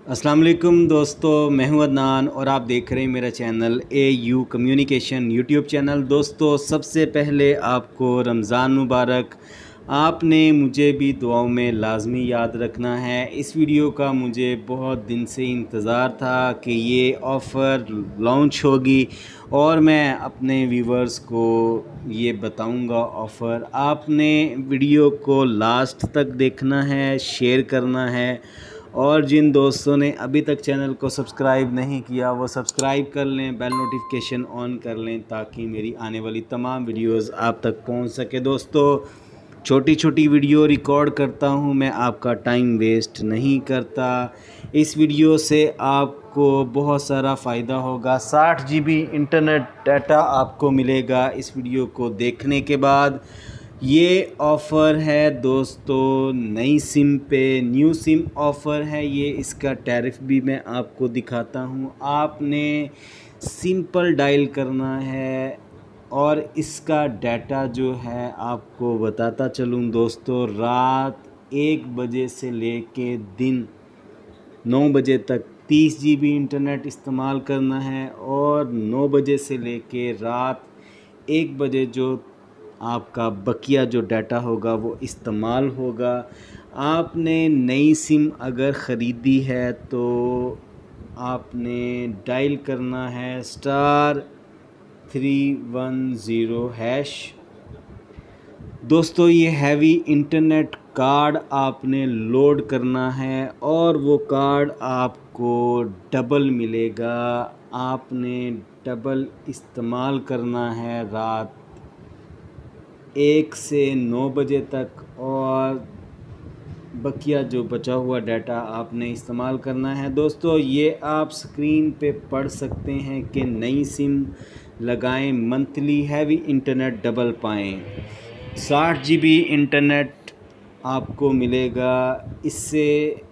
अस्सलाम वालेकुम दोस्तों, मैं हूं अदनान और आप देख रहे हैं मेरा channel AU communication YouTube channel. दोस्तों, सबसे पहले आपको रमज़ान मुबारक। आपने मुझे भी दुआओं में लाजमी याद रखना है। इस वीडियो का मुझे बहुत दिन से इंतज़ार था कि ये ऑफ़र लॉन्च होगी और मैं अपने व्यूवर्स को ये बताऊंगा ऑफ़र। आपने वीडियो को लास्ट तक देखना है, शेयर करना है और जिन दोस्तों ने अभी तक चैनल को सब्सक्राइब नहीं किया वो सब्सक्राइब कर लें, बेल नोटिफिकेशन ऑन कर लें ताकि मेरी आने वाली तमाम वीडियोस आप तक पहुंच सके। दोस्तों, छोटी छोटी वीडियो रिकॉर्ड करता हूं मैं, आपका टाइम वेस्ट नहीं करता। इस वीडियो से आपको बहुत सारा फ़ायदा होगा। 60 GB इंटरनेट डाटा आपको मिलेगा इस वीडियो को देखने के बाद। ये ऑफ़र है दोस्तों नई सिम पे, न्यू सिम ऑफ़र है ये। इसका टैरिफ भी मैं आपको दिखाता हूँ। आपने सिंपल डायल करना है और इसका डाटा जो है आपको बताता चलूँ दोस्तों, रात 1 बजे से लेके दिन 9 बजे तक 30 GB इंटरनेट इस्तेमाल करना है और 9 बजे से लेके रात 1 बजे जो आपका बकिया जो डाटा होगा वो इस्तेमाल होगा। आपने नई सिम अगर ख़रीदी है तो आपने डायल करना है *310#। दोस्तों, ये हैवी इंटरनेट कार्ड आपने लोड करना है और वो कार्ड आपको डबल मिलेगा। आपने डबल इस्तेमाल करना है रात 1 से 9 बजे तक और बकिया जो बचा हुआ डाटा आपने इस्तेमाल करना है। दोस्तों, ये आप स्क्रीन पे पढ़ सकते हैं कि नई सिम लगाएं, मंथली हैवी इंटरनेट डबल पाएँ। 60 GB इंटरनेट आपको मिलेगा इससे।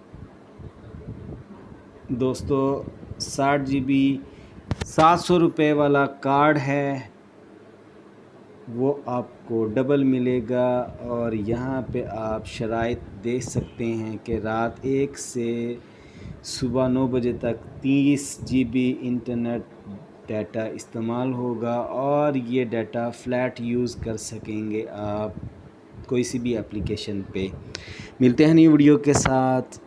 दोस्तों, 60 GB 700 रुपये वाला कार्ड है वो आपको डबल मिलेगा। और यहाँ पे आप शराइत देख सकते हैं कि रात 1 से सुबह 9 बजे तक 30 GB इंटरनेट डाटा इस्तेमाल होगा और ये डाटा फ्लैट यूज़ कर सकेंगे आप कोई सी भी एप्लीकेशन पे। मिलते हैं नई वीडियो के साथ।